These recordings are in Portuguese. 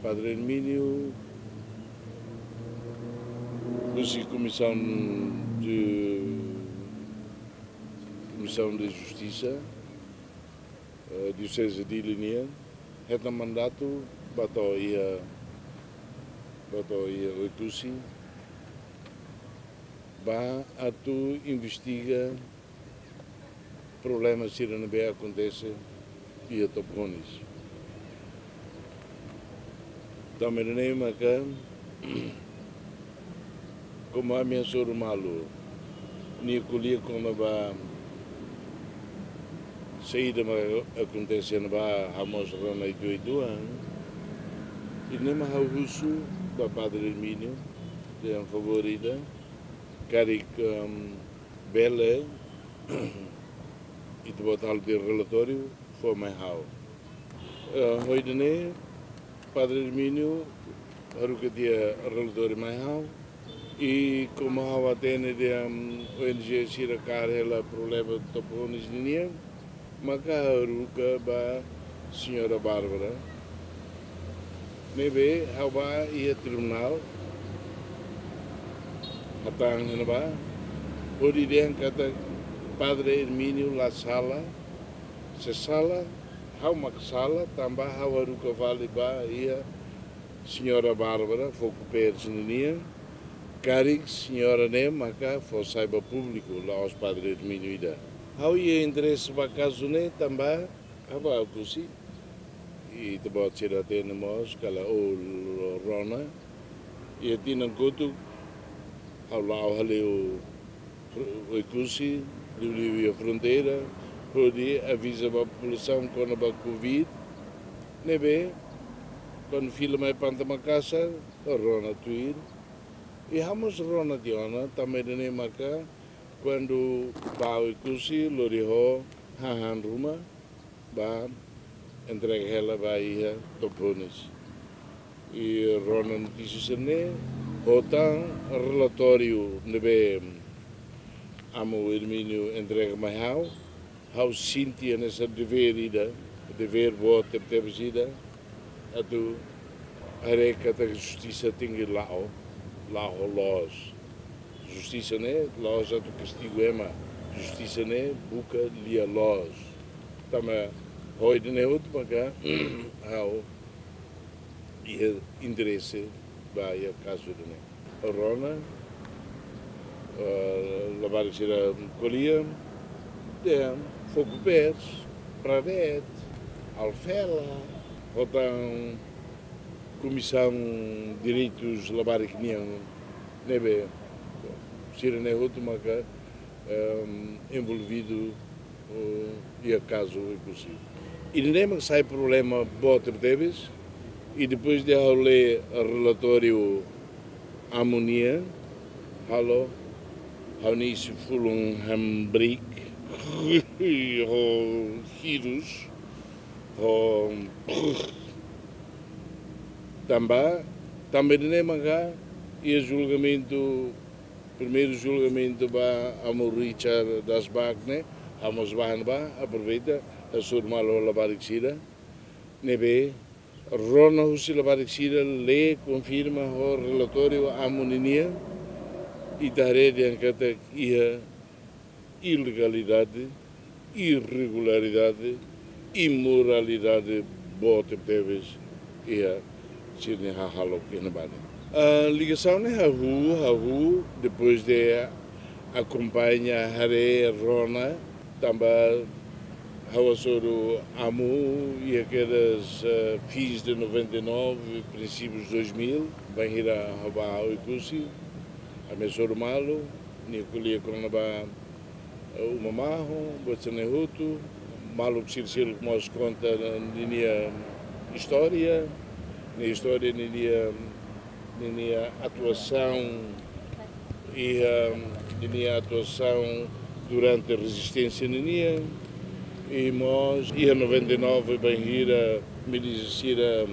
Padre Hermínio, Comissão de Justiça, Diocese de Linha, é mandato batoia oitusi, ba atu investiga problemas que não bem acontece e a toponis. Também nem maca como a minha soro malu, ni colher como ba saída acontece na ba hamos rona itu e nem mais o russo ba Padre Hermínio de um favorita caric bela e de botar de relatório foi mais hau. Hoje Padre Hermínio haruka dia relatório mais hau e como hau atene de ONG Siracar ela problema de toponis linha maka haruka ba senhora Bárbara nebe hau ba ia tribunal atang na ba odi dia kata Padre Hermínio la sala se sala hau mak sala tambah hau haruka vale ba ia senhora Bárbara foco perto ninia carig senhora ne maka fo saiba público lá os Padre Hermínio ida hau ia interesse ba caso ne tambah hau kusi e te bot sira tenemos kala o rona e tinan kotu hau lao haleu o kusi livre a fronteira pode avisa a população quando a Covid nebe quando fila mais panta uma casa rona tuir e hamos rona diona também nem maca quando bau ikusi loriho hahan ruma ba entrega ela vai topones e rona notícias ne otan relatório nebe amo Hermínio entrega mais hau Cíntia nessa dever boa ter atu areca da justiça tinha lao laos justiça né laos atu castigo ema justiça né buca lia laos tama hoje né outro para hau e interesse vai a caso né a rona lavar a colia fogo pés para ver alfela votam comissão direitos lavar que nem nebe sira ne última que envolvido e a caso impossível e nem sai problema bota deves e depois de ler o relatório amonia halo Haunice fulum hambrik, o vírus, o também nem manga e o primeiro julgamento ba amo Richard das Bagne, amos ba aproveita a sua malo labarixira, nebe Rona Husi labarixira lê confirma o relatório amoninia e da rede que ia ilegalidade, irregularidade, imoralidade, bote teves ia sirne halo kinabane. A ligação é Hahu, depois de acompanhar Hare Rona, também Hawasoro Amu e aqueles fins de 99, princípios de 2000, Banhira Haba Oikusi, a Mesoro Malo, Nicolia Cronaba Umamaho, Botsanehutu, Malo Psirsil, como se conta na história, na atuação e na atuação durante a resistência ninia e nós ia 99 Banhira milícia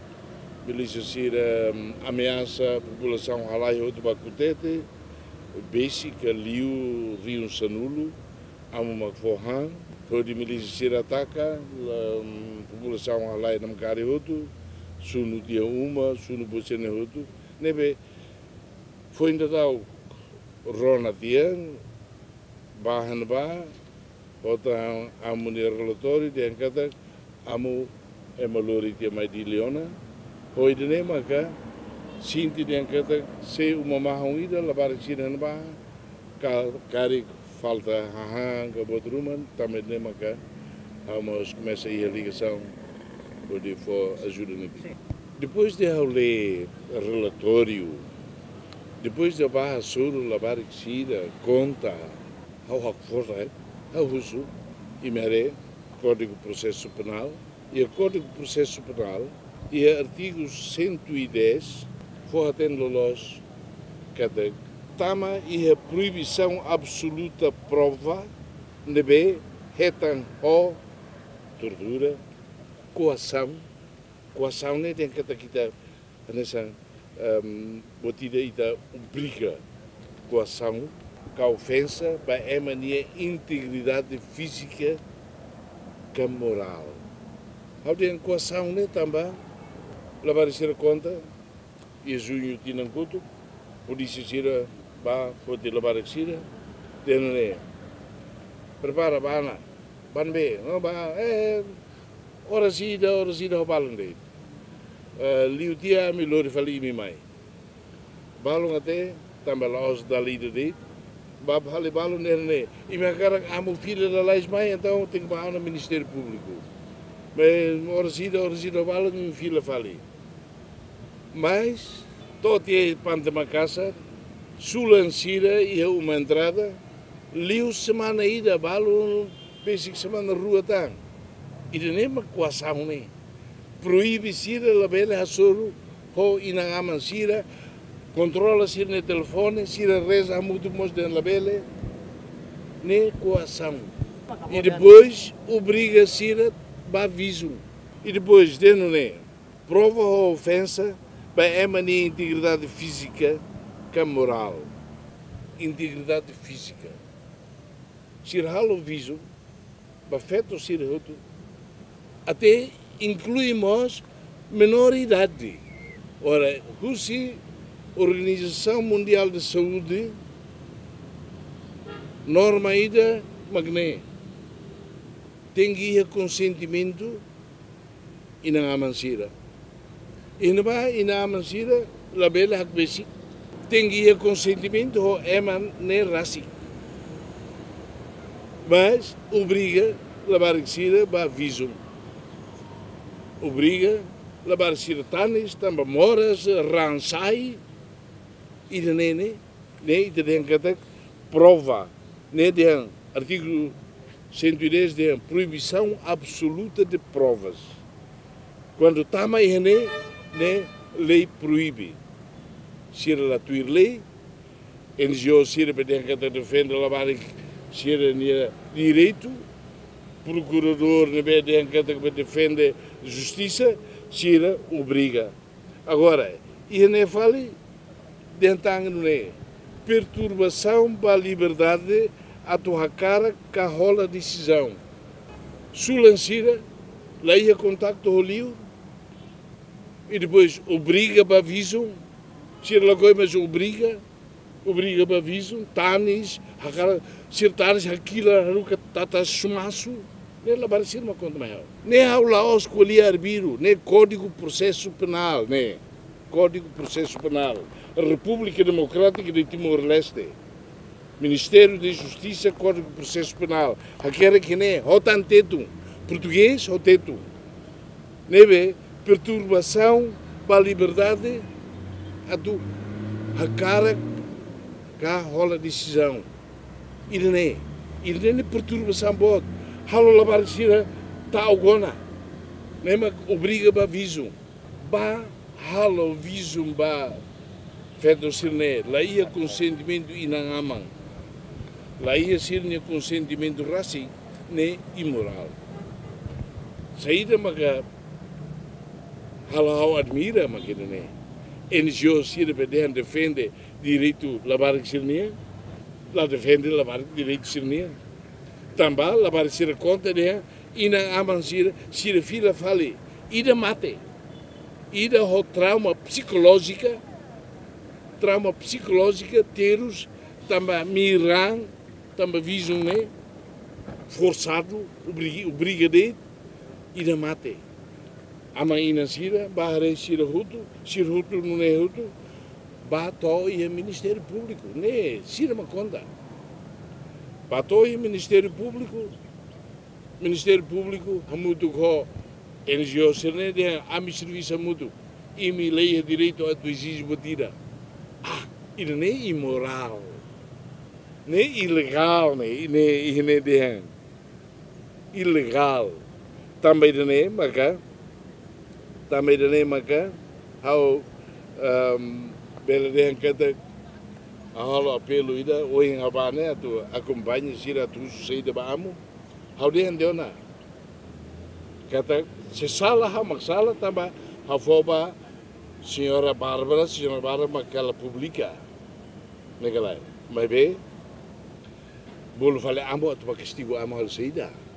ameaça a população halai outro bacutete basic liu rio sanulo uma forran foi de milícia ataca a população halai nam cari outro sunu dia uma, sunu bocene hutu, nebe foi ainda dau rona tiang, bahan ba, bota amu ni relatório dia kata amu emalori tia mai di Leona, foi de ne maka sinti dia kata se uma mahong ida labar sinan ba, kari falta hahang ke botruman, tamed ne maka vamos começar a ligação for ajuda nisso. Depois de eu ler relatório, depois de eu barra soro, lavar xira, conta, eu forte, eu uso e mere Código de Processo Penal e o Código de Processo Penal e artigo 110 foi atendo los cada tama e a proibição absoluta prova nebe retan o tortura, coação ne tem que kita nessa botida ita obriga coação, que a ofensa para a minha integridade física e moral. Ao tem coação ne também lavar ser conta e junho tinha cuto, polícia tira ba pode lavar xira, tem prepara bana banbe no ba ora sida ho balande liu dia mi lori fali mi mai balong ate tambah laos dali de ba hali balong nerne e me cara amo filha da lais mai então tem que baixar no Ministério Público mas ora sida ho balong mi filha fali mas tot é panta ma casa sulansira e uma entrada liu semana ida balong basic semana rua tang. Ida nema coação ne. Proíbe sira la bela hasoro ho inangaman sira controla sira ne telefone sira reza muito mos den la bela ne coação. E depois obriga sira ba aviso. E depois deno ne prova a ofensa ba emani integridade física que moral. Integridade física. Sira halo aviso ba feto sira hutu até incluímos menor idade. Ora, a Organização Mundial de Saúde norma ida magne tem que consentimento e não amansira. E não vai na amansira la bela hak basic tem que consentimento ho eman ne rasi. Mas obriga lavar xira ba visum. Obriga lavar xira tanis, tamba moras, ransai e de ne tem que prova ne tem artigo 110 de proibição absoluta de provas. Quando tama e ne lei proíbe. Xira la tuir lei, NGO xira tem que defender lavar xira direito, procurador que defende justiça, xira obriga. Agora, e ne fale dentang ne perturbação para a liberdade a tua cara que rola decisão. Sulansira, lá ia contacto o liu e depois obriga para visum, xira la coi mas obriga para visum, tanis, sir tanis aquilo haruka tata sumasu, ne la barisir uma conta maior. Ne aula os colher arbiro, ne Código de Processo Penal, ne Código de Processo Penal, República Democrática de Timor-Leste, Ministério da Justiça, Código de Processo Penal, aquele que ne hotan teto, português o teto, nebe perturbação para a liberdade a do a cara cá rola decisão. Ele nem perturbação pode. Halo lavar sira tá alguma. Nem obriga para visum. Ba halo visum ba feito sirne. Lá ia consentimento inangamang. Lá ia sirne consentimento raci ne imoral. Saída maga halo admira maga ne. NGO sira beden defende direito lavar sirne. La defende lavar direito sirne. Também lavar sira conta de ina aman sira fila fali ida mate ida ho trauma psicológica terus também miran, também visum né, forçado, obrigado, ida mate. Ama ina sira, bahare sira hutu não é hutu, bato e Ministério Público, né, sira maconda. Bato e Ministério Público, hamutu ko NGO sirne de ami serviço mutu, imi lei direito a tu exige batida. Ina ne imoral, ne ilegal, ne de ilegal. Também de ne maka, hau bela de kata halo apelo ida oing abane atu acompanha sira tu saída baamu, hau de andeona. Kata se salah maksala tambah hafoba senhora Bárbara aquela publica. Negalai, mas bem, bolo falei amo tu castigo amo al saída.